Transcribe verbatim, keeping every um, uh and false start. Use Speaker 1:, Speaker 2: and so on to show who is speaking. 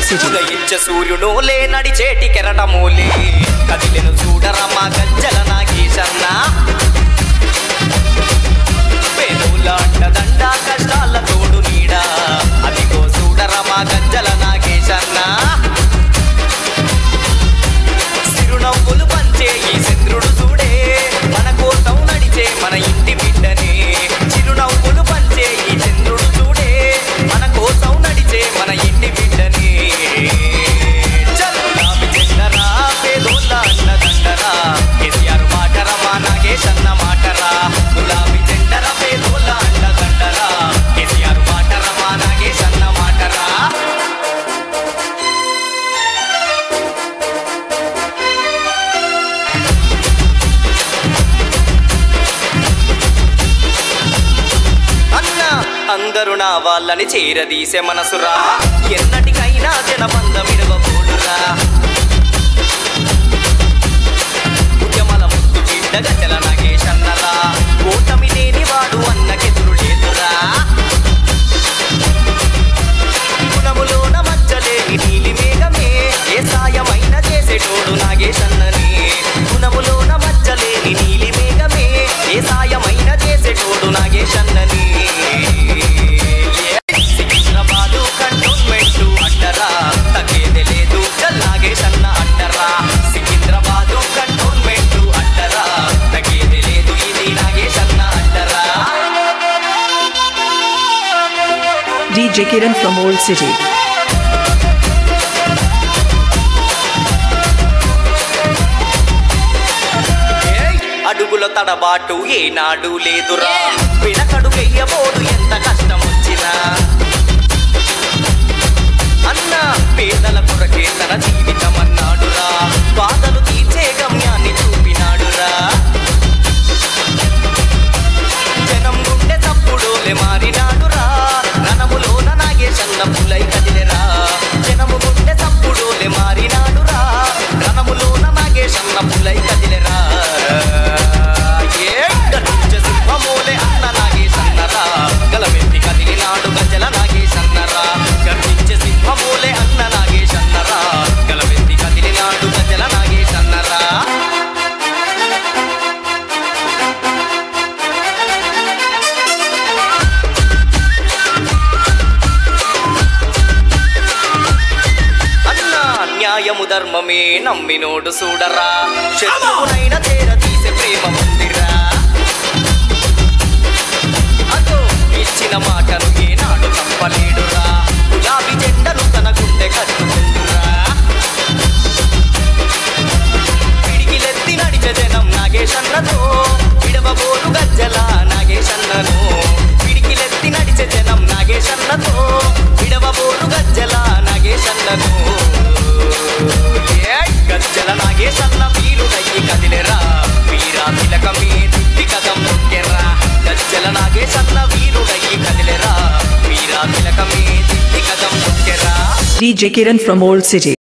Speaker 1: City.
Speaker 2: ఉదయించ సూర్యునోలే నడిచేటి కెరటమోలే కదిలెను చూడరమ్మా గజ్జల నాగేశన్న పేదోళ్ళ దండ కష్టాల తోడు నీడా అదిగో చూడరమ్మా గజ్జల నాగేశన్న సిరునవ్వులు పంచే ఈ చంద్రుడు చూడే మన కోసం నడిచే మన ఇంటి బిడ్డనే చిరునవ్వులు పంచే ఈ చంద్రుడు చూడే మన కోసం నడిచే మన ఇంటి బిడ్డనే చల్లామి చెండరా పేదోళ్ళ అన్న దండరా కేసీఆర్ మాటరా మా నాగేశన్న మాటరా గులాబీ చెండరా పేదోళ్ళ అన్న దండరా కేసీఆర్ మాటరా మా నాగేశన్న మాటరా అందరూ నా వాళ్ళని చేరదీసే మనసురా ఎన్నటికైనా జనబంధమిడవబోడురా ఉద్యమల ముద్దు బిడ్డ గజల నాగేశన్నరా ఓటమి లేని వాడు అన్నకెదురు లేదురా గుణములోన మచ్చలేని నీలి మేఘమే ఏ సాయమైన చేసేటోడు నాగేశన్నని గుణములోన మచ్చలేని నీలి మేఘమే ఏ సాయమైన చేసేటోడు నాగేశన్నని సికింద్రాబాదు కంటోన్మెంటు అంటరా తగ్గేదే లేదు నాగేశన్న అంటరా సికింద్రాబాదు కంటోన్మెంటు అంటరా తగ్గేదే లేదు ఇది నాగేశన్న అంటరా
Speaker 1: D J Kiran from Old City.
Speaker 2: అడుగుల తడబాటు ఏనాడు లేదురా వెనకడుగెయ్యబోడు ఎంత కష్టం వచ్చినా అన్న పేదల కొరకే తన జీవితం అన్నాడురా బాధలు తీర్చే గమ్యాన్ని చూపినాడురా జనం గుండె తప్పుడోలే మారినాడురా రణములోన నాగేశన్న పులై కదిలేరా జనము గుండె తప్పుడోలే మారినాడురా రణములోన నాగేశన్న పులై కదిలేరా సింహమోలే అన్న నాగేశన్నరా గలమెత్తి కదిలినాడు గజల నాగేశన్నరా గర్జించే సింహమోలే అన్న నాగేశన్నరా గలమెత్తి కదిలినాడు గజల నాగేశన్నరా అన్న న్యాయము ధర్మమే నమ్మినోడు చూడరా శత్రువునైన తేర తీసే ప్రేమ ఉందిరా అదో ఇచ్చిన మాటను ఏనాడు తప్పలేడురా గులాబీ జెండను తన గుండె కట్టుకుంటురా పిడికిలెత్తి నడిచే జనం నాగేశన్నతో విడవబోరు గజ్జల నాగేశన్నను పిడికిలెత్తి నడిచే జనం నాగేశన్నతో విడవబోరు గజ్జల నాగేశన్నను గజ్జల నాగేశన్న వీరుడయ్యి కదిలేరా వీరా తిలకమే దిట్టి కదం నొక్కెరా గజ్జల నాగేశన్న వీరుడయ్యి కదిలేరా వీరా తిలకమే దిట్టి కదం నొక్కెరా
Speaker 1: D J Kiran from Old City.